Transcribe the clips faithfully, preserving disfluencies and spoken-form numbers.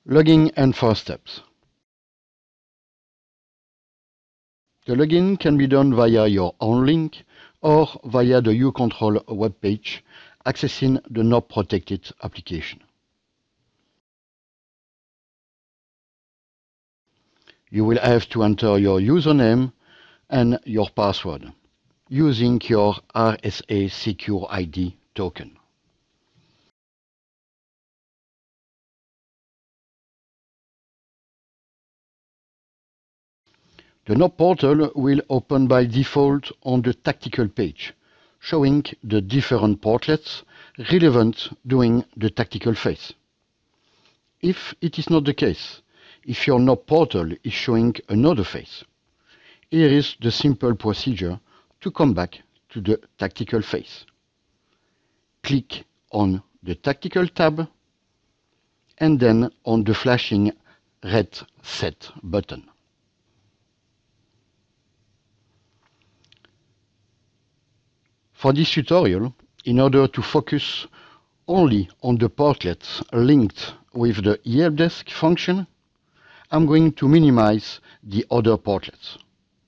Login and first steps. The login can be done via your own link or via the uControl web page accessing the not protected application. You will have to enter your username and your password using your R S A Secure I D token. The N O P portal will open by default on the tactical page, showing the different portlets relevant during the tactical phase. If it is not the case, if your N O P portal is showing another phase, here is the simple procedure to come back to the tactical phase. Click on the tactical tab and then on the flashing red set button. For this tutorial, in order to focus only on the portlets linked with the e-helpdesk function, I'm going to minimize the other portlets.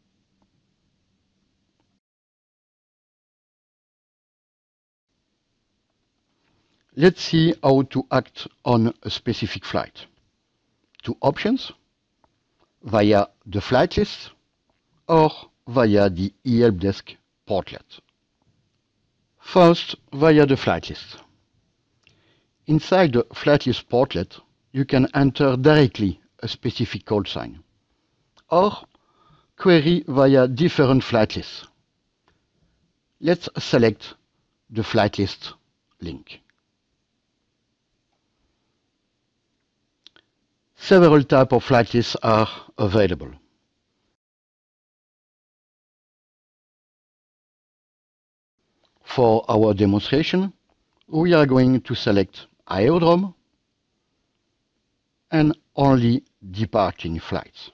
Let's see how to act on a specific flight. Two options: via the flight list or via the e-helpdesk portlet. First, via the flight list. Inside the flight list portlet, you can enter directly a specific call sign or query via different flight lists. Let's select the flight list link. Several types of flight lists are available. For our demonstration, we are going to select aerodrome and only departing flights.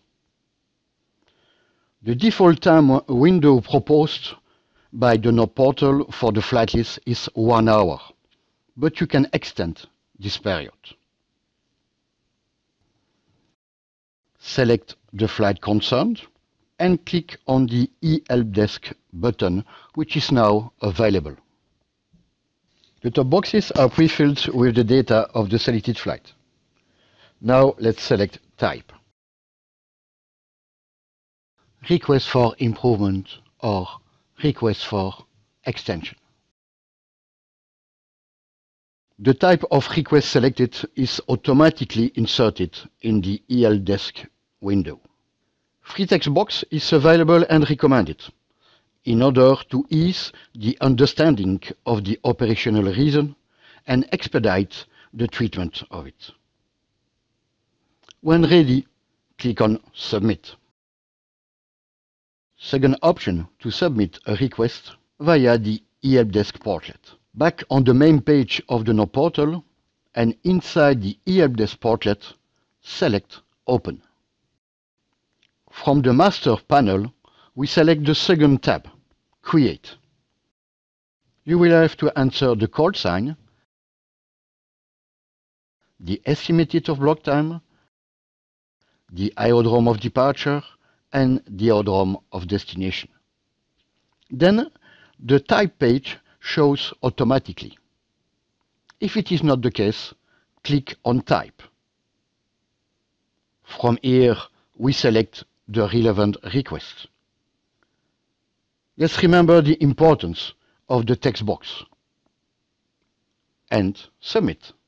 The default time window proposed by the N O P portal for the flight list is one hour, but you can extend this period. Select the flight concerned and click on the e-helpdesk button, which is now available. The top boxes are pre-filled with the data of the selected flight. Now let's select type. Request for improvement or request for extension. The type of request selected is automatically inserted in the e-helpdesk window. Free text box is available and recommended in order to ease the understanding of the operational reason and expedite the treatment of it. When ready, click on Submit. Second option to submit a request via the e-helpdesk portlet. Back on the main page of the N O P portal and inside the e-helpdesk portlet, select Open. From the Master panel, we select the second tab, Create. You will have to enter the call sign, the estimated of block time, the aerodrome of departure, and the aerodrome of destination. Then the type page shows automatically. If it is not the case, click on Type. From here, we select the relevant request. Let's remember the importance of the text box and submit.